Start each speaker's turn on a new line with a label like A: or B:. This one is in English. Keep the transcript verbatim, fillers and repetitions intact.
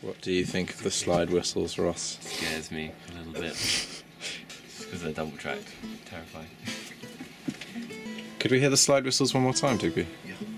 A: What do you think of the slide whistles, Ross?
B: Scares me a little bit. Just because they're double tracked. Terrifying.
A: Could we hear the slide whistles one more time, Digby?
B: Yeah.